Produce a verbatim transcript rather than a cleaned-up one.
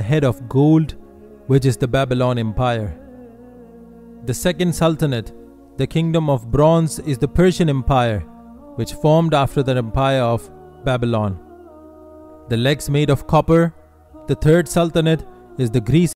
head of gold, which is the Babylon Empire. The second Sultanate, the kingdom of bronze, is the Persian Empire, which formed after the empire of Babylon. The legs made of copper. The third Sultanate is the Greece